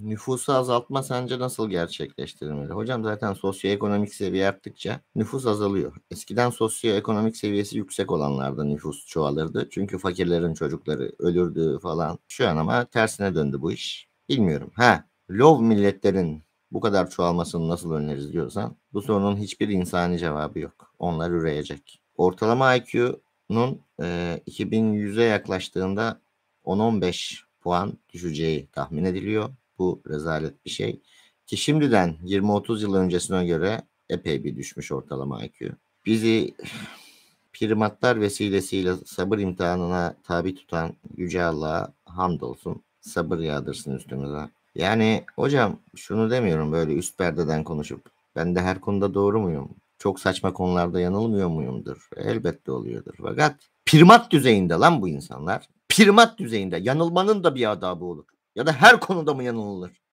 Nüfusu azaltma sence nasıl gerçekleştirilmeli? Hocam zaten sosyoekonomik seviye arttıkça nüfus azalıyor. Eskiden sosyoekonomik seviyesi yüksek olanlarda nüfus çoğalırdı. Çünkü fakirlerin çocukları ölürdü falan. Şu an ama tersine döndü bu iş. Bilmiyorum. Lov milletlerin bu kadar çoğalmasını nasıl önleriz diyorsan bu sorunun hiçbir insani cevabı yok. Onlar üreyecek. Ortalama IQ'nun 2100'e yaklaştığında 10-15 puan düşeceği tahmin ediliyor. Bu rezalet bir şey. Ki şimdiden 20-30 yıl öncesine göre epey bir düşmüş ortalama IQ. Bizi primatlar vesilesiyle sabır imtihanına tabi tutan Yüce Allah'a hamdolsun. Sabır yağdırsın üstümüze. Yani hocam şunu demiyorum böyle üst perdeden konuşup. Ben de her konuda doğru muyum? Çok saçma konularda yanılmıyor muyumdur? Elbette oluyordur. Fakat primat düzeyinde lan bu insanlar. Primat düzeyinde. Yanılmanın da bir adabı olur. Ya da her konuda mı yanılır?